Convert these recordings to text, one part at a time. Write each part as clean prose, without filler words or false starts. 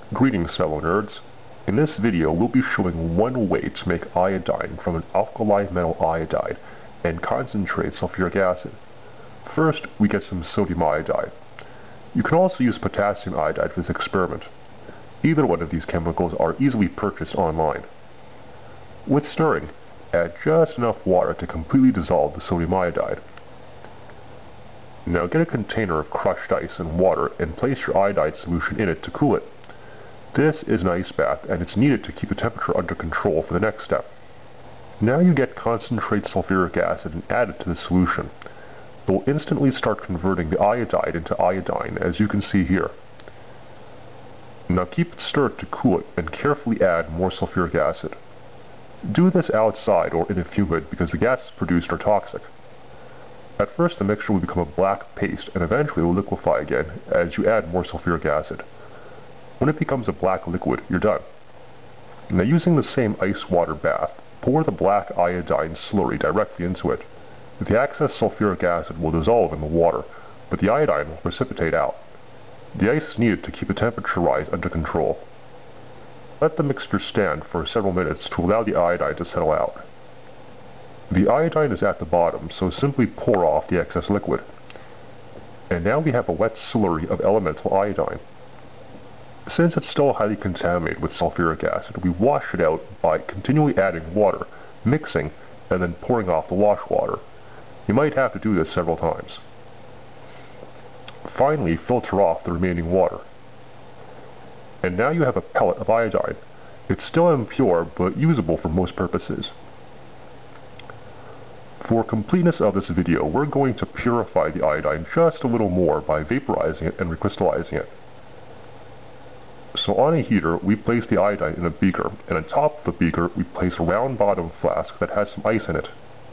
Greetings, fellow nerds. In this video we'll be showing one way to make iodine from an alkali metal iodide and concentrate sulfuric acid. First, we get some sodium iodide. You can also use potassium iodide for this experiment. Either one of these chemicals are easily purchased online. With stirring, add just enough water to completely dissolve the sodium iodide. Now get a container of crushed ice and water and place your iodide solution in it to cool it. This is an ice bath, and it's needed to keep the temperature under control for the next step. Now you get concentrated sulfuric acid and add it to the solution. It will instantly start converting the iodide into iodine, as you can see here. Now keep it stirred to cool it and carefully add more sulfuric acid. Do this outside or in a fumehood because the gases produced are toxic. At first the mixture will become a black paste and eventually it will liquefy again as you add more sulfuric acid. When it becomes a black liquid, you're done. Now using the same ice water bath, pour the black iodine slurry directly into it. The excess sulfuric acid will dissolve in the water, but the iodine will precipitate out. The ice is needed to keep the temperature rise under control. Let the mixture stand for several minutes to allow the iodine to settle out. The iodine is at the bottom, so simply pour off the excess liquid. And now we have a wet slurry of elemental iodine. Since it's still highly contaminated with sulfuric acid, we wash it out by continually adding water, mixing, and then pouring off the wash water. You might have to do this several times. Finally, filter off the remaining water. And now you have a pellet of iodine. It's still impure, but usable for most purposes. For completeness of this video, we're going to purify the iodine just a little more by vaporizing it and recrystallizing it. So on a heater, we place the iodine in a beaker, and on top of the beaker, we place a round bottom flask that has some ice in it.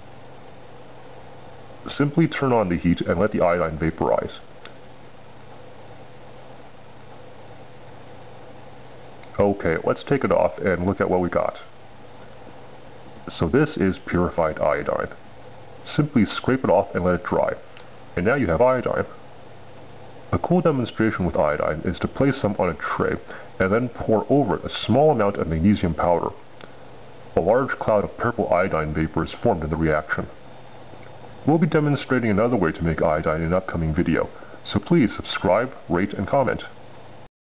Simply turn on the heat and let the iodine vaporize. Okay, let's take it off and look at what we got. So this is purified iodine. Simply scrape it off and let it dry. And now you have iodine. A cool demonstration with iodine is to place some on a tray and then pour over it a small amount of magnesium powder. A large cloud of purple iodine vapor is formed in the reaction. We'll be demonstrating another way to make iodine in an upcoming video, so please subscribe, rate, and comment.